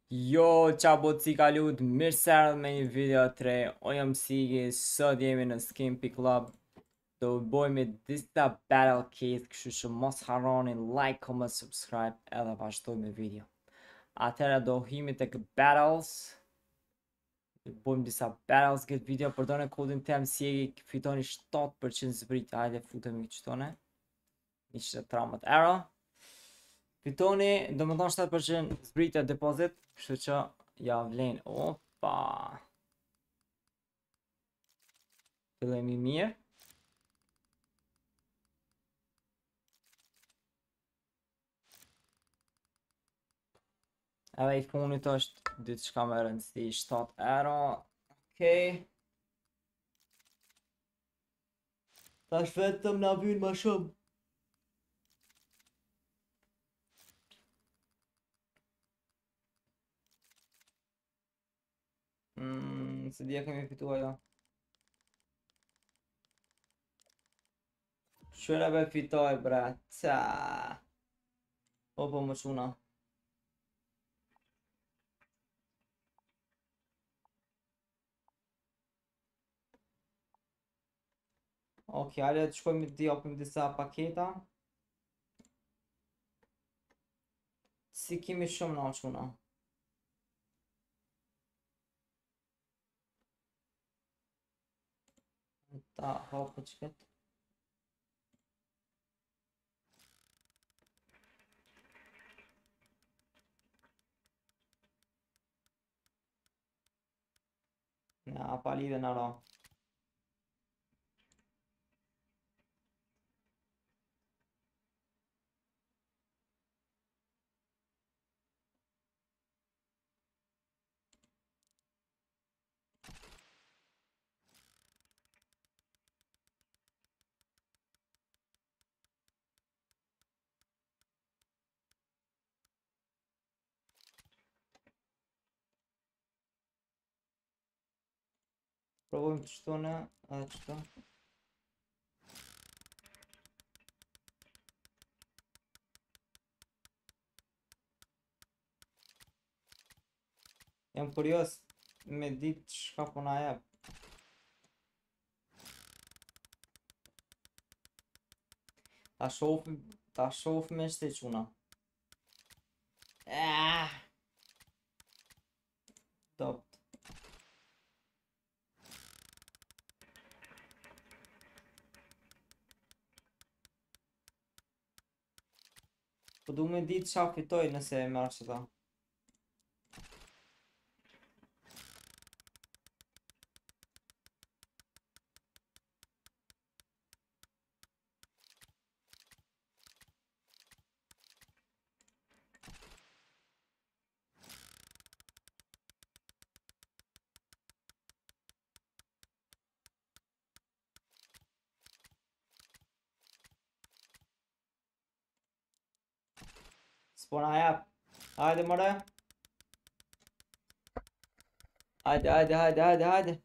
Jo, ciao Bozzika Lut, mirë se erdhë me një video të re. O jam Sigi, sot jemi në Skimpy Club. Do bëjmë disa battle kit, kështu që mos harroni like, comment, subscribe edhe vazhdojmë me video. Atëherë do himi tek battles. Do bëjmë disa battles këtë video, përdorni kodin tem Sigi, fitoni 7% zbrit. Hajde futemi qëtone. Një që tramët arrow. Fitoni, do më thonë 7% zbritja depozit, kështu që ja vlen. Opa. Fillojmë mirë. Edhe i funit është diçka më e rëndësi, 7 euro. Okej. Tash vetëm na vyn më shumë. Se dia kemi fituar jo. Shura be fitoj bre. Ca. Po më shuna. Okej, hajde të shkojmë të japim disa paketa. Si kemi shumë na shuna. Ta hapë qëket. Na pa lidhe na ra. Provojmë të shtone, edhe qëto. Jam kurios me ditë çka po na jep. Ta shohim me shte quna. Top. Po du me ditë qa fitoj nëse e marrë qëta. S'po na jep. Hajde more. Hajde.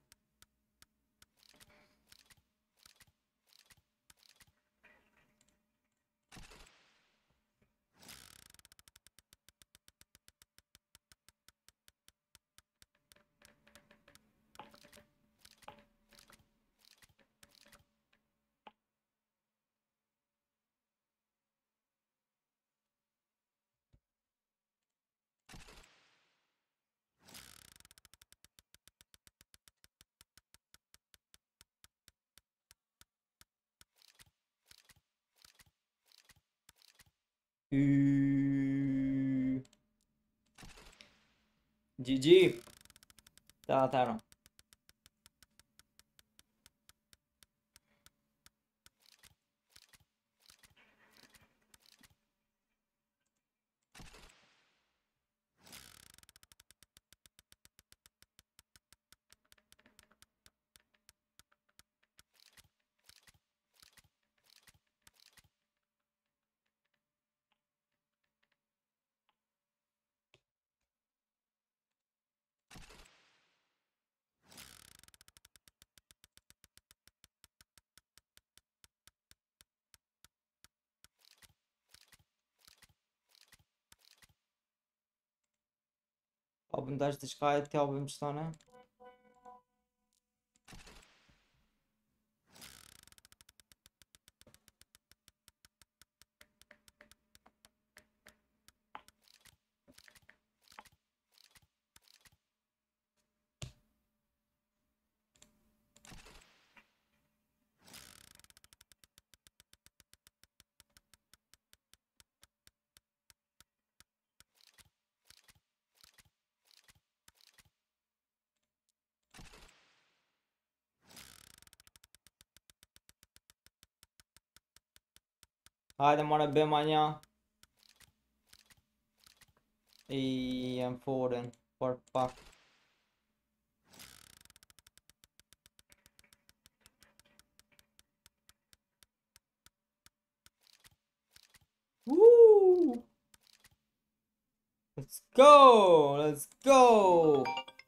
GG. Ta. Apëm tash diçka e t'japim çtone. Hajde more bëma një. I jam foren, por pak. Woo! Let's go! Let's go!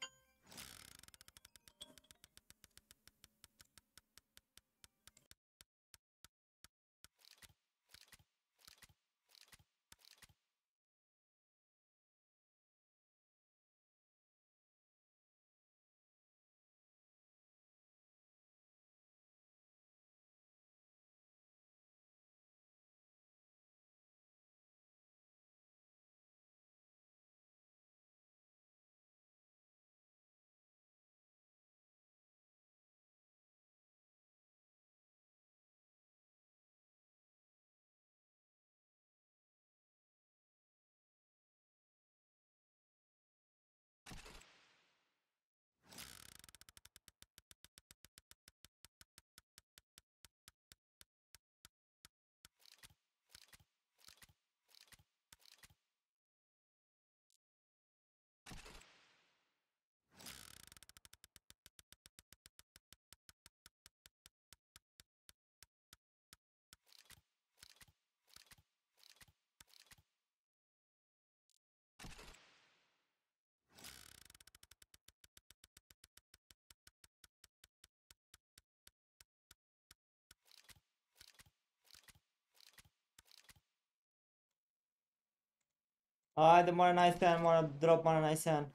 Hajde more nice hand, more drop more nice hand.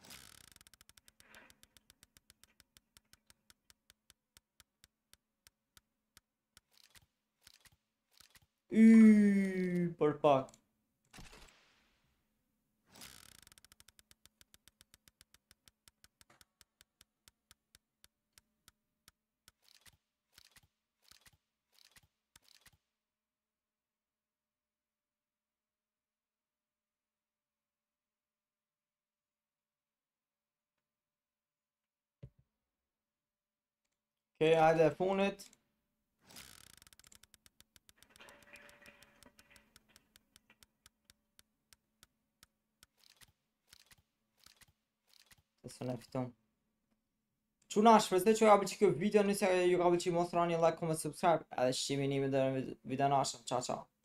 Por pak. Okej, hajde e funit. Se ne fiton. Çuna shpresoj që ju ka pëlqyer kjo video, nëse ju ka pëlqyer mos harroni like, comment, subscribe, edhe shimin dhe videon ashëm. Ciao ciao.